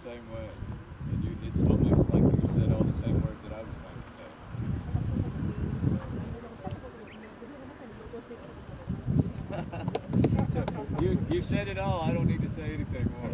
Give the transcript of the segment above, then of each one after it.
same way. And it's almost like you said all the same words that I was going to say. So you said it all. I don't need to say anything more.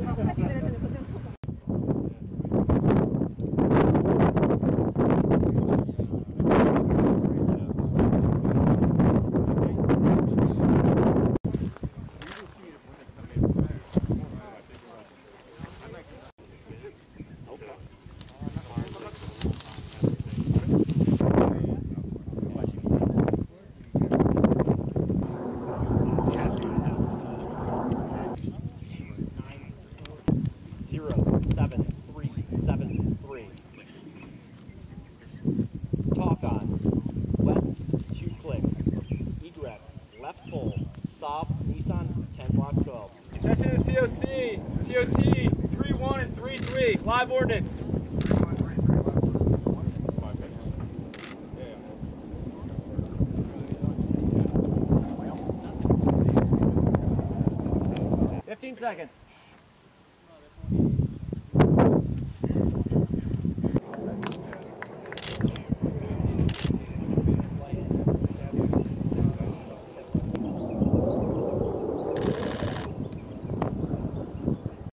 Talk on. West 2 clicks. Egress. Left full. Stop. Nissan 10 block 12. Accession to COC. TOT 3-1 and 3-3. Live ordnance. 15 seconds.